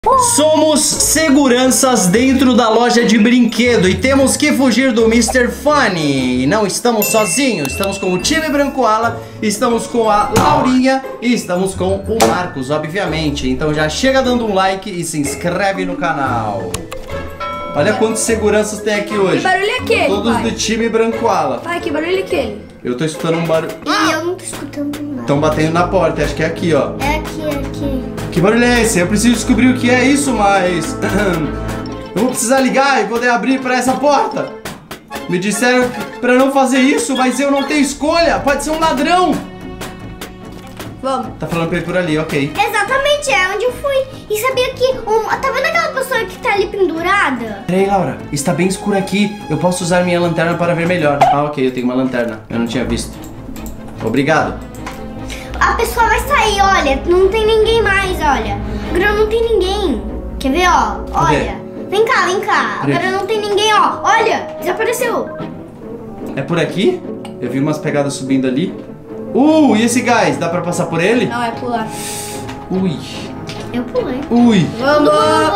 Somos seguranças dentro da loja de brinquedo e temos que fugir do Mr. Funny. Não estamos sozinhos, estamos com o time Brancoala, estamos com a Laurinha e estamos com o Marcos, obviamente. Então já chega dando um like e se inscreve no canal. Olha quantos seguranças tem aqui hoje. Que barulho é aquele, Todos pai? do time Brancoala. Pai, que barulho é aquele? Eu tô escutando um barulho. E eu não tô escutando nada. Estão batendo na porta, acho que é aqui, ó. É aqui, é aqui. Que barulho é esse? Eu preciso descobrir o que é isso, mas... eu vou precisar ligar e poder abrir para essa porta. Me disseram para não fazer isso, mas eu não tenho escolha. Pode ser um ladrão. Vamos. Tá falando pra ir por ali, ok. Exatamente, é onde eu fui. E sabia que... tá vendo aquela pessoa que tá ali pendurada? Peraí, Laura. Está bem escuro aqui. Eu posso usar minha lanterna para ver melhor. Ah, ok. Eu tenho uma lanterna. Eu não tinha visto. Obrigado. A pessoa vai sair, olha. Não tem ninguém mais, olha. Agora não tem ninguém. Quer ver, ó? Olha. Vem cá, vem cá. Agora não tem ninguém, ó. Olha, desapareceu. É por aqui? Eu vi umas pegadas subindo ali. E esse gás? Dá pra passar por ele? Não, é pular. Ui. Eu pulei. Ui. Vamos!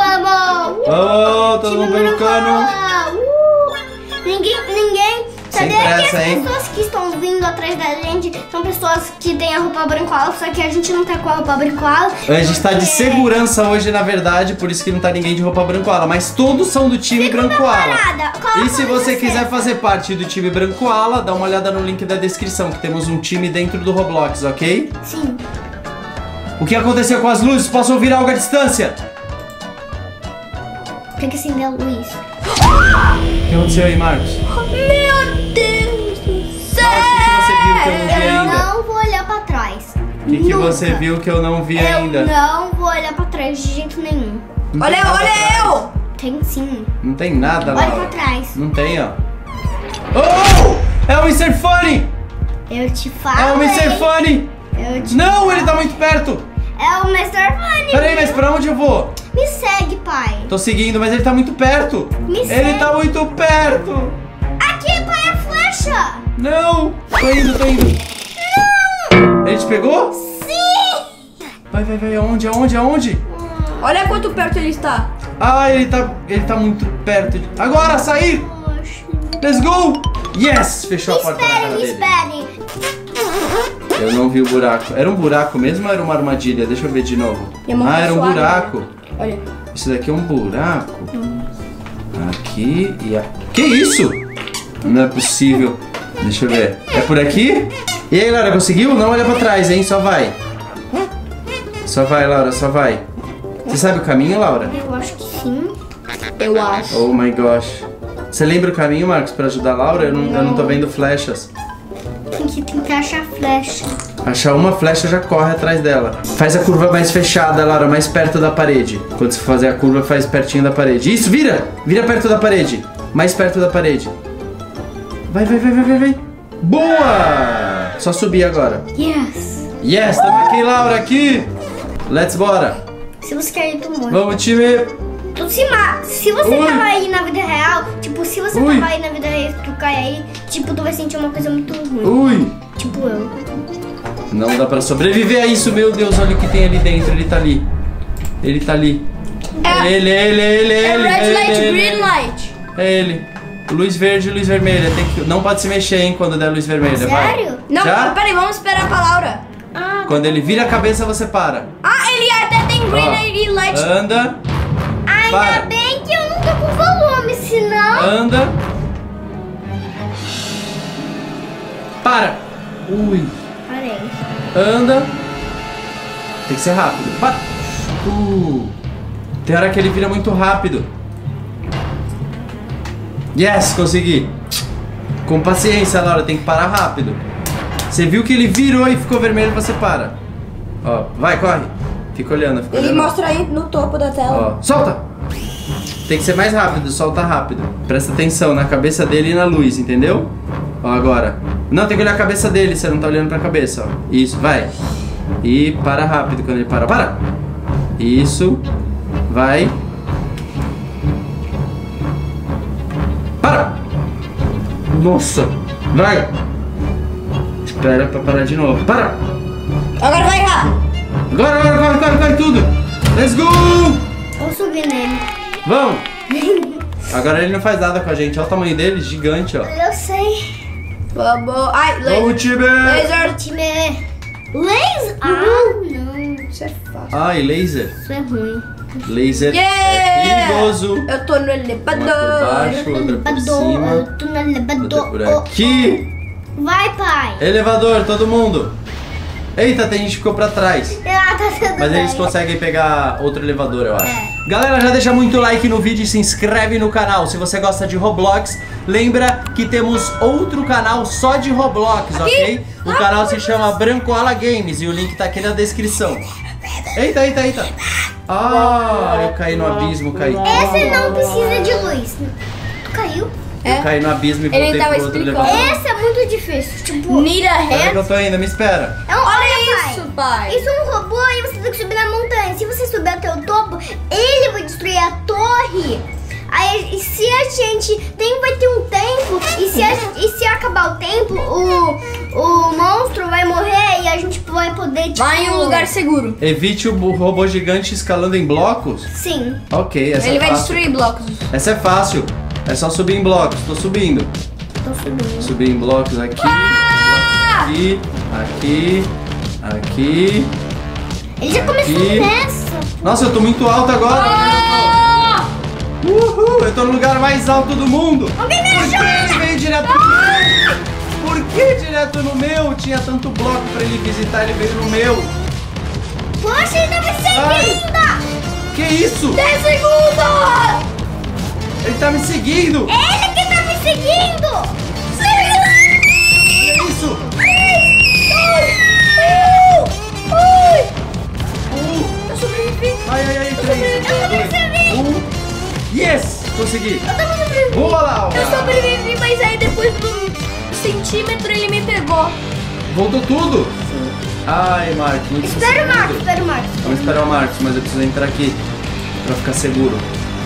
Todo mundo pelo cano. Ninguém. Sem Sabia que pressa, as hein? pessoas que estão vindo atrás da gente são pessoas que têm a roupa brancoala, só que a gente não tá com a roupa brancoala. A gente tá de segurança hoje, na verdade, por isso que não tá ninguém de roupa brancoala. Mas todos são do time Brancoala. E se você quiser fazer parte do time Brancoala, dá uma olhada no link da descrição, que temos um time dentro do Roblox, ok? Sim. O que aconteceu com as luzes? Posso ouvir algo à distância? Tem que acender a luz. O que aconteceu aí, Marcos? Meu Deus do céu! Marcos, o que você viu que eu não vi ainda? Eu não vou olhar pra trás. O que você viu que eu não vi ainda? Eu não vou olhar pra trás de jeito nenhum. Não tem nada atrás. eu! Tem sim. Não tem nada, Olha Laura. pra trás. Não tem, ó. Oh! É o Mr. Funny! Eu te falo. É o Mr. Funny! Não, ele tá muito perto! É o Mr. Funny. Peraí, mas pra onde eu vou? Me segue, pai. Tô seguindo, mas ele tá muito perto. Me Ele segue. tá muito perto. Aqui, pai, a flecha. Não. Tô indo. Não. Ele te pegou? Sim. Vai. Aonde? Olha quanto perto ele está. Ah, ele tá muito perto. Agora, sair. Let's go. Yes. Fechou a porta na cara Me dele. esperem. Eu não vi o buraco. Era um buraco mesmo ou era uma armadilha? Deixa eu ver de novo. Ah, era um suave, buraco. Olha. Isso daqui é um buraco. Aqui e aqui. Que isso? Não é possível. Deixa eu ver. É por aqui? E aí, Laura, conseguiu? Não olha pra trás, hein? Só vai. Só vai, Laura, só vai. Você sabe o caminho, Laura? Eu acho que sim. Eu acho. Oh my gosh. Você lembra o caminho, Marcos, pra ajudar a Laura? Eu não tô vendo flechas. Tem que tentar achar a flecha. Achar uma flecha, já corre atrás dela. Faz a curva mais fechada, Laura, mais perto da parede. Quando você for fazer a curva, faz pertinho da parede. Isso, vira! Vira perto da parede. Mais perto da parede. Vai. Boa! Só subir agora. Yes. Yes, tamo aqui, Laura, aqui. Let's bora. Se você cair, tu morre. Vamos, time. Se você tava aí na vida real, tipo, se você Ui. tava aí na vida real, tu cai aí, tipo, tu vai sentir uma coisa muito ruim. Ui. Tipo eu. Não dá pra sobreviver a isso, meu Deus. Olha o que tem ali dentro. Ele tá ali. Ele. É red light, green light. É ele. Luz verde e luz vermelha. Não pode se mexer, hein, quando der luz vermelha. Sério? Vai. Não, Já? peraí, vamos esperar pra Laura. Quando ele vira a cabeça, você para. Ah, ele até tem green Ó, e light. Anda. Ainda Para. bem que eu não tô com volume, senão... Anda. Para. Ui. Parei. Anda. Tem que ser rápido. Para. Tem hora que ele vira muito rápido. Yes, consegui. Com paciência, Laura, tem que parar rápido. Você viu que ele virou e ficou vermelho, você para. Ó, vai, corre. Fica olhando, fica Ele olhando. mostra aí no topo da tela. Ó, solta. Tem que ser mais rápido, solta rápido. Presta atenção na cabeça dele e na luz, entendeu? Ó, agora. Não, tem que olhar a cabeça dele, você não tá olhando pra cabeça, ó. Isso, vai. E para rápido quando ele para. Para! Isso. Vai. Para! Nossa! Vai! Espera pra parar de novo. Para! Agora vai rápido. Agora, corre tudo! Let's go! subir nele. Vamos! Agora ele não faz nada com a gente. Olha o tamanho dele, gigante, ó. Eu sei. Vamos. Ai, laser. Vamos, time! Laser. Time. Laser? Ah, não. Isso é fácil. Ai, laser. Isso é ruim. Laser Yeah! é perigoso. Eu tô no Uma elevador. por baixo, outra por cima. Eu tô no elevador. Outra por aqui. Vai, pai. Elevador, todo mundo. Eita, tem gente que ficou pra trás. Ah, tá tudo Mas bem. eles conseguem pegar outro elevador, eu acho. É. Galera, já deixa muito like no vídeo e se inscreve no canal. Se você gosta de Roblox, lembra que temos outro canal só de Roblox, ok? O canal se chama Brancoala Games e o link tá aqui na descrição. Eita, eita, eita. Ah, eu caí no abismo, caí. Essa não precisa de luz. Tu caiu? Eu caí no abismo e Ele voltei tava pro outro explicando. elevador. Essa é muito difícil. Tipo, Need a Onde é que hand. eu tô indo? Me espera. Olha isso, pai. Isso é um robô e você tem que subir na montanha. Se você subir até o topo, ele vai destruir a torre. Aí, e se a gente vai ter um tempo, e se acabar o tempo, o monstro vai morrer e a gente vai poder, tipo... Vai em um lugar seguro. Evite o robô gigante escalando em blocos? Sim. Ok, essa Ele é vai fácil. destruir blocos. Essa é fácil. É só subir em blocos. Tô subindo. Tô subindo. Subir em blocos aqui. Aqui. Aqui. Aqui. Ele já começou Aqui. nessa. Nossa, eu tô muito alto agora. Uhul, eu tô no lugar mais alto do mundo. Alguém me Por que ajuda! ele veio direto no meu? Por que direto no meu? Tinha tanto bloco pra ele visitar, ele veio no meu. Poxa, ele tá me seguindo! Que isso? 10 segundos! Ele tá me seguindo. Ele que tá me seguindo! Olha isso. Eu sobrevivi. Ai, ai, ai, 3, 2, 1. Yes! Consegui. Boa, Laura. Eu sobrevivi, mas aí depois do centímetro ele me pegou. Voltou tudo? Ai, Marcos, muito Espera o seguro. Marcos, espera o Marcos. Vamos esperar o Marcos, mas eu preciso entrar aqui pra ficar seguro.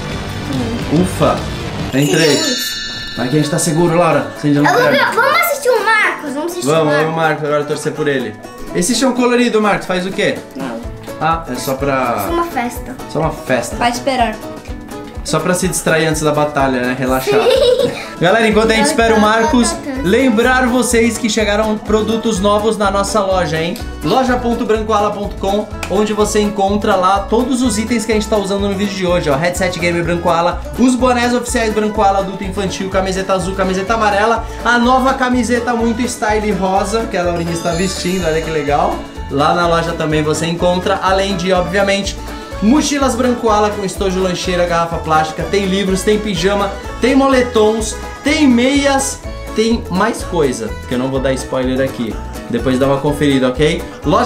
Ufa! Entrei. Aqui a gente tá seguro, Laura. Acende a lanterna. Vamos assistir o Marcos, vamos assistir o Vamos, Marcos. vamos, Marcos, agora torcer por ele. Esse chão colorido, Marcos, faz o quê? Não. Ah, é só pra... Uma festa. Só uma festa. Vai esperar. Só pra se distrair antes da batalha, né? Relaxar. Galera, enquanto a gente espera o Marcos, lembrar vocês que chegaram produtos novos na nossa loja, hein? loja.brancoala.com, onde você encontra lá todos os itens que a gente tá usando no vídeo de hoje, ó. Headset Game Brancoala, os bonés oficiais Brancoala, adulto e infantil, camiseta azul, camiseta amarela, a nova camiseta muito style rosa, que a Laurinha está vestindo, olha que legal. Lá na loja também você encontra, além de, obviamente, mochilas Brancoala com estojo, lancheira, garrafa plástica, tem livros, tem pijama, tem moletons, tem meias, tem mais coisa, que eu não vou dar spoiler aqui. Depois dá uma conferida, ok?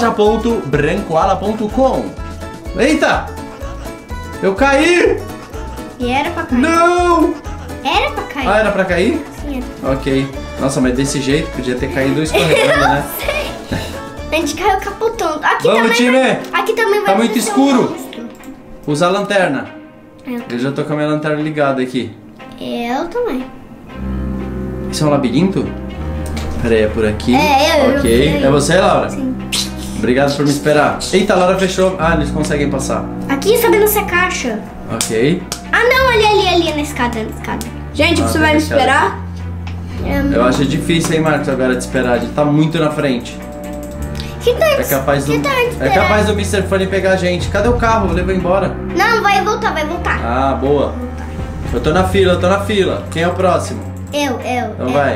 loja.brancoala.com. Eita! Eu caí! E era pra cair. Não! Era pra cair. Ah, era pra cair? Sim, era. Ok. Nossa, mas desse jeito podia ter caído escorregando, né? A gente caiu capotando. Aqui Vamos, também time! Aqui também vai Tá muito aparecer um escuro. monstro. Usa a lanterna. Eu Eu já tô com a minha lanterna ligada aqui. também. Isso é um labirinto? Pera aí, é por aqui. Eu Ok. sei. É você, Laura? Sim. Obrigado por me esperar. Eita, a Laura fechou. Ah, eles conseguem passar. Aqui, sabe nessa caixa? Ok. Ah, não, ali, na escada, Gente, Ah, você vai me deixa eu ver. esperar? Eu acho difícil, hein, Marcos, agora de esperar. Ele tá muito na frente. Que tá É capaz do, que tá é esperando? capaz do Mr. Funny pegar a gente. Cadê o carro? Leva embora. Não, vai voltar. Ah, boa. Eu tô na fila. Quem é o próximo? Eu. Então vai.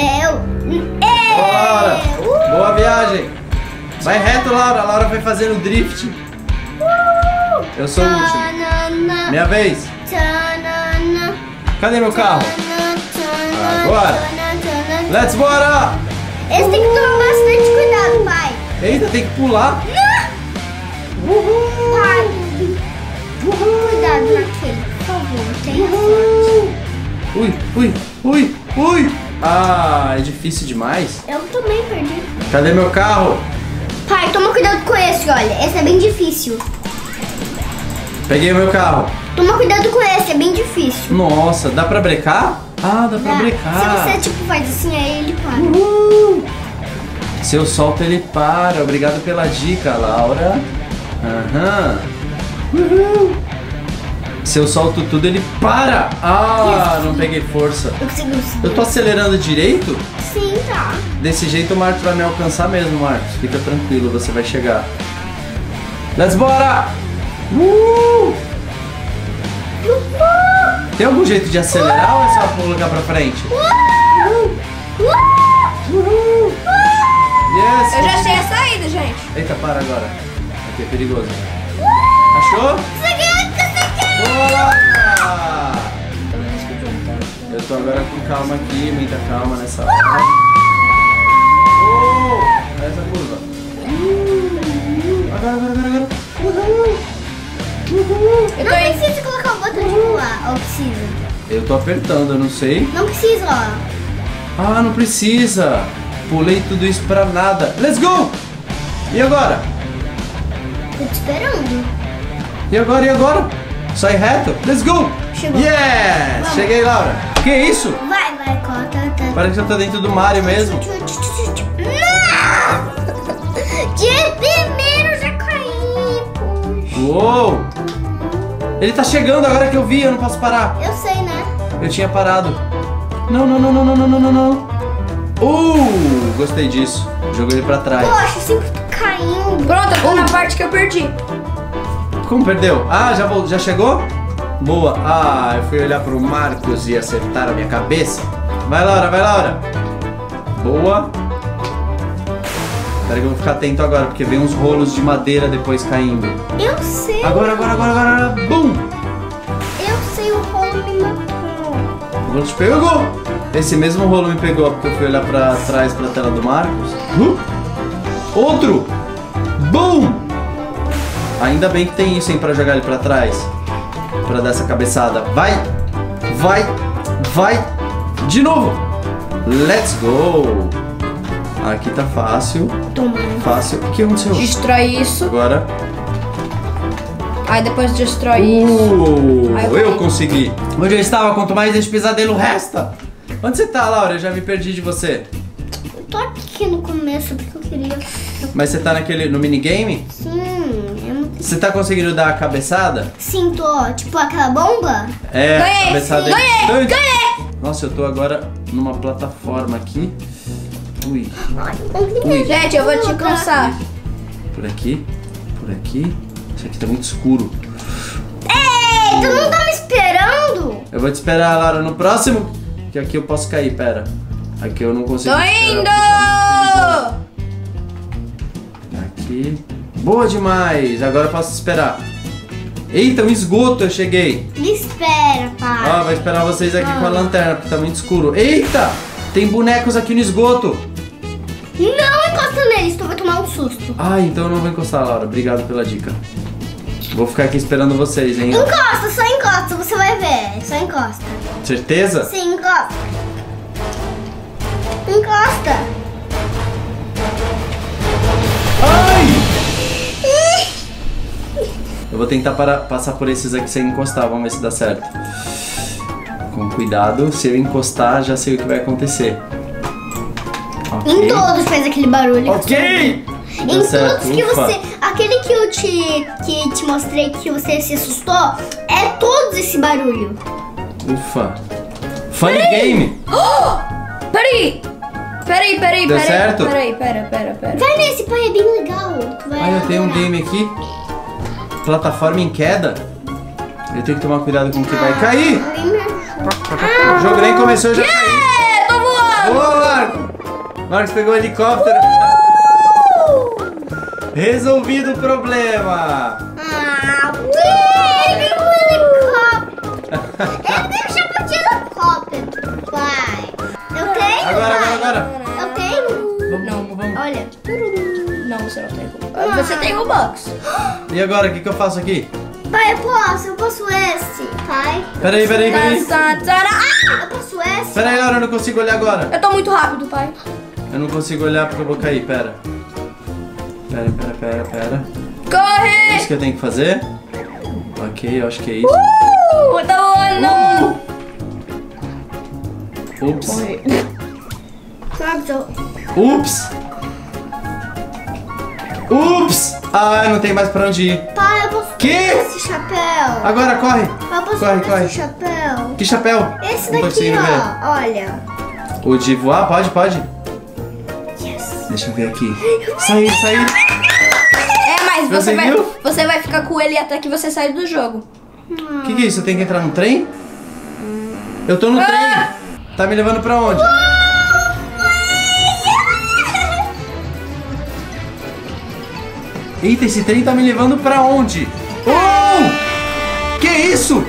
Bora! Laura. Boa viagem. Vai reto, Laura. A Laura vai fazendo drift. Eu sou o último. Minha vez. Cadê meu carro? Agora. Let's bora! Esse tem que tomar bastante cuidado, pai. Eita, tem que pular. Pai. Cuidado naquele, por favor. Tenha sorte. Ui. Ah, é difícil demais. Eu também perdi. Cadê meu carro? Pai, toma cuidado com esse, olha. Esse é bem difícil. Peguei meu carro. Toma cuidado com esse, é bem difícil. Nossa, dá pra brecar? Ah, dá pra Se brecar. você, tipo, faz assim, aí ele para. Se eu solto, ele para. Obrigado pela dica, Laura. Aham. Se eu solto tudo, ele para. Ah, não peguei força. Eu consegui. Eu tô acelerando direito? Sim, tá. Desse jeito o Marcos vai me alcançar mesmo, Marcos. Fica tranquilo, você vai chegar. Let's bora! Tem algum jeito de acelerar ou é só colocar pra frente? Yes! Eu já sei a saída, gente. Eita, para agora. Aqui é perigoso. Achou? Boa! Eu tô agora com calma aqui, muita calma nessa hora. Olha essa curva. Agora. Não precisa colocar o botão de pular, ou precisa? Eu tô apertando, eu não sei. Não precisa, ó. Ah, não precisa. Pulei tudo isso pra nada. Let's go! E agora? Tô te esperando. E agora? Sai reto. Let's go! Chegou. Yes! Vamos. Cheguei, Laura. Que isso? Vai, corta. Parece que você tá dentro do Mario mesmo. Não! De primeiro já caí, poxa. Uou! Ele tá chegando agora que eu vi, eu não posso parar. Eu sei, né? Eu tinha parado. Não. Gostei disso. Joguei ele pra trás. Poxa, eu sempre tô caindo. Pronto, eu tô na parte que eu perdi. Como perdeu? Ah, já chegou? Boa. Ah, eu fui olhar pro Marcos e acertar a minha cabeça. Vai, Laura. Boa. Peraí que eu vou ficar atento agora, porque vem uns rolos de madeira depois caindo. Eu sei. Agora. Bum! Eu sei, o rolo me matou. O rolo te pegou. Esse mesmo rolo me pegou, porque eu fui olhar pra trás pra tela do Marcos. Outro! Bum! Ainda bem que tem isso, hein, pra jogar ele pra trás. Pra dar essa cabeçada. Vai! De novo! Let's go! Aqui tá fácil. Toma. Fácil. O que aconteceu? Destrói isso. Agora. Aí depois destrói isso. Aí Eu consegui. Onde eu estava, quanto mais esse pesadelo resta. Onde você tá, Laura? Eu já me perdi de você. Eu tô aqui no começo porque eu queria. Mas você tá no minigame? Sim, eu não. Você tá conseguindo dar a cabeçada? Sim, tô. Tipo aquela bomba? É, Ganhei, cabeçada sim. Ganhei! Nossa, eu tô agora numa plataforma aqui. Ui. Gente, eu vou te cansar. Por aqui. Isso aqui tá muito escuro. Ei, tu não tá me esperando? Eu vou te esperar, Laura, no próximo. Que aqui eu posso cair, pera. Aqui eu não consigo. Tô te indo! esperar. Aqui. Boa demais. Agora eu posso esperar. Eita, um esgoto, eu cheguei. Me espera, pai. Ó, vou esperar vocês aqui com a lanterna, porque tá muito escuro. Eita! Tem bonecos aqui no esgoto. Não encosta neles, tu vai tomar um susto. Ah, então eu não vou encostar, Laura. Obrigado pela dica. Vou ficar aqui esperando vocês, hein? Encosta, só encosta, você vai ver. Só encosta. Certeza? Sim, encosta. Encosta. Ai! Eu vou tentar passar por esses aqui sem encostar, vamos ver se dá certo. Com cuidado, se eu encostar, já sei o que vai acontecer. Em Ok. todos faz aquele barulho. Ok! Em Deu certo, todos que ufa. você. Aquele que eu te mostrei que você se assustou, é todos esse barulho. Ufa. Funny game! Peraí. Deu certo? Pera. Vai nesse, pai, é bem legal. Tu vai Ah, eu tenho um adorar. game aqui. Plataforma em queda. Eu tenho que tomar cuidado com o que vai cair. Alguém me ajuda. O jogo nem começou, eu já caí. Tô voando! Boa, Marcos! Marcos pegou o helicóptero. Resolvido o problema. Ah, ele ganhou um helicóptero. Ele deixa pra te helicóptero, pai. Eu tenho, Agora. Eu tenho. Vamos. Olha. Não, você não tem. Você tem Robux. E agora, o que eu faço aqui? Pai, eu posso esse, pai. Peraí. Ah! Eu posso esse. Peraí, Laura, eu não consigo olhar agora. Eu tô muito rápido, pai. Eu não consigo olhar porque eu vou cair, pera. Pera. É Corre! isso que eu tenho que fazer? Ok, eu acho que é isso. Tô voando! Ups. Corre. Ups! Ah, não tem mais pra onde ir. Pai, eu posso Que? Esse chapéu. Agora corre. Eu posso Corre, pegar corre. esse chapéu? Que chapéu? Esse Não tô daqui, conseguindo ver. ó. Olha. O de voar? Pode. Yes. Deixa eu ver aqui. Saiu. É, mas Conseguiu? você vai ficar com ele até que você sair do jogo. O que é isso? Eu tenho que entrar no trem? Eu tô no trem. Tá me levando pra onde? Eita, esse trem tá me levando pra onde? Oh! Que isso?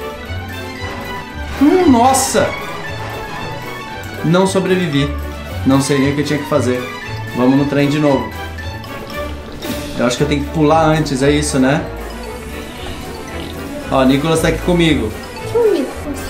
Nossa! Não sobrevivi. Não sei nem o que eu tinha que fazer. Vamos no trem de novo. Eu acho que eu tenho que pular antes, é isso, né? Ó, o Nicolas tá aqui comigo. Que único.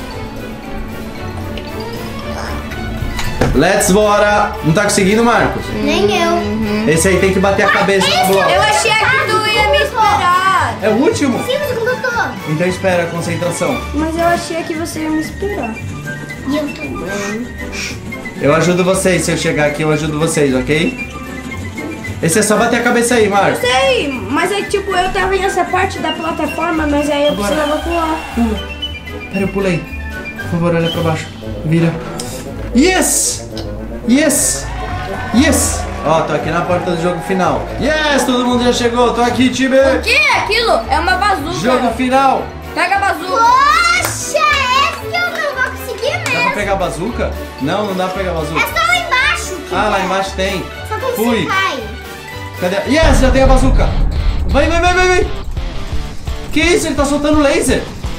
Let's bora! Não tá conseguindo, Marcos? Nem eu. Esse aí tem que bater a cabeça no bloco. Eu achei que tu ia me esperar. É o último? Sim, você completou. Então espera, concentração. Mas eu achei que você ia me esperar. E eu também. Eu ajudo vocês, se eu chegar aqui eu ajudo vocês, ok? Esse é só bater a cabeça aí, Marcos. Sei, mas aí tipo, eu tava nessa parte da plataforma, mas aí eu Agora. precisava pular. Pula. Pera, eu pulei. Por favor, olha pra baixo. Vira. Yes! Yes! Yes! Ó, tô aqui na porta do jogo final. Yes! Todo mundo já chegou. Tô aqui, time. O que é aquilo? É uma bazuca. Jogo final. Pega a bazuca. Poxa, esse que eu não vou conseguir Dá pra mesmo. pegar a bazuca? Não dá pra pegar a É bazuca. só lá embaixo. Que Ah, lá é. embaixo tem. Só que Fui. você cai. Cadê? Yes, já tem a bazuca. Vai. Que isso? Ele tá soltando laser.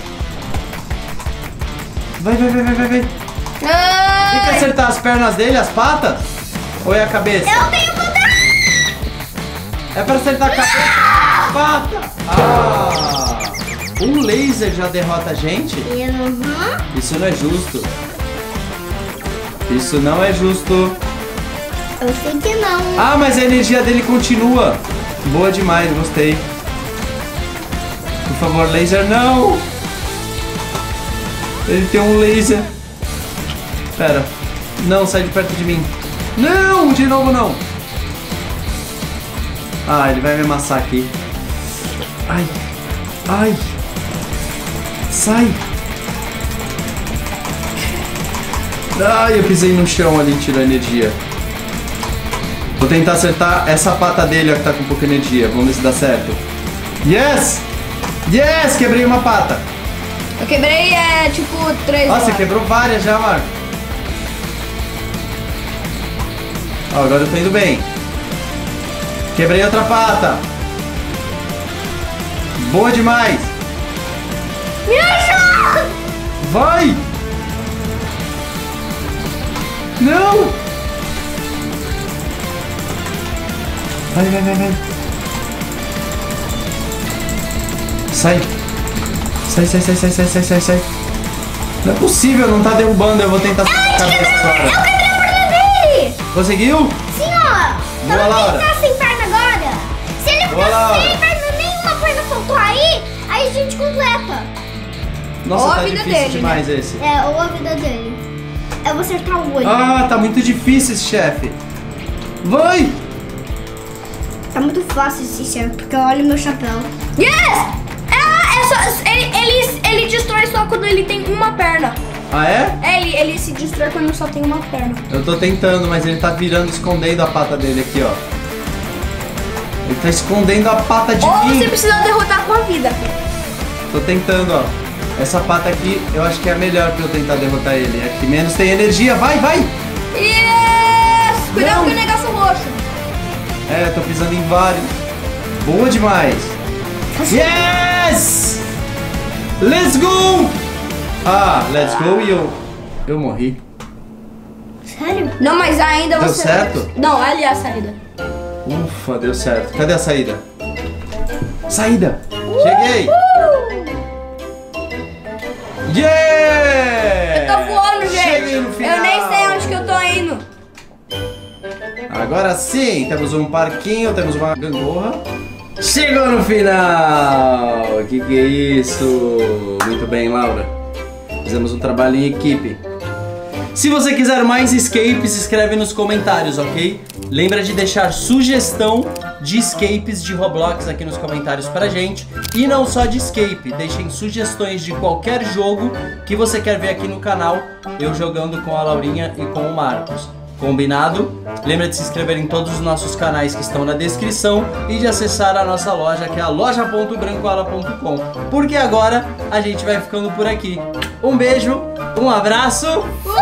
Vai. Tem que acertar as pernas dele, as patas? Ou é a cabeça? Eu tenho poder. É pra acertar a cabeça. Pata. Ah! Um laser já derrota a gente? Uhum. Isso não é justo. Isso não é justo. Eu sei que não. Ah, mas a energia dele continua. Boa demais, gostei. Por favor, laser, não! Ele tem um laser. Pera. Não, sai de perto de mim. Não, de novo não. Ah, ele vai me amassar aqui. Ai. Sai. Ai, eu pisei no chão ali, tirou energia. Vou tentar acertar essa pata dele, ó, que tá com pouca energia. Vamos ver se dá certo. Yes! Yes! Quebrei uma pata. Eu quebrei, tipo, 3 Nossa, você quebrou várias já, Marco. Ó, agora eu tô indo bem. Quebrei outra pata. Boa demais. Me ajuda. Vai! Não! Vai. Sai. Sai. Não é possível, não tá derrubando. Eu vou tentar acertar a cabeça Eu agora. quebrei a perna dele. Conseguiu? Sim, ó. Boa, Laura. Ele tá sem perna agora. Se ele Boa, ficar Laura. sem perna, nenhuma perna faltou aí a gente completa. Nossa, Ó a tá vida difícil dele, demais esse. É, ou a vida dele. Eu vou acertar o olho. Ah, tá muito difícil esse chefe. Vai! Tá muito fácil esse chefe, porque olha o meu chapéu. Yes! Ele destrói só quando ele tem uma perna. Ah, é? Ele se destrói quando só tem uma perna. Eu tô tentando, mas ele tá virando, escondendo a pata dele aqui, ó. Ele tá escondendo a pata de Ou mim. você precisa derrotar com a vida. Tô tentando, ó. Essa pata aqui, eu acho que é a melhor pra eu tentar derrotar ele. É que menos tem energia. Vai! Yes! Cuidado Não. com o negócio roxo. É, tô pisando em vários. Boa demais. Yes! Let's go! Ah, let's go e eu morri. Sério? Não, mas ainda Deu você... certo? Não, ali é a saída. Ufa, deu certo. Cadê a saída? Saída! Cheguei! Yeah! Eu tô voando, gente. Cheguei no final. Eu nem sei onde que eu tô indo. Agora sim, temos um parquinho, temos uma gangorra. Chegou no final! Que é isso? Muito bem, Laura. Fizemos um trabalho em equipe. Se você quiser mais escapes, escreve nos comentários, ok? Lembra de deixar sugestão de escapes de Roblox aqui nos comentários pra gente. E não só de escape, deixem sugestões de qualquer jogo que você quer ver aqui no canal, eu jogando com a Laurinha e com o Marcos. Combinado? Lembra de se inscrever em todos os nossos canais que estão na descrição e de acessar a nossa loja, que é a loja.brancoala.com. Porque agora a gente vai ficando por aqui. Um beijo, um abraço.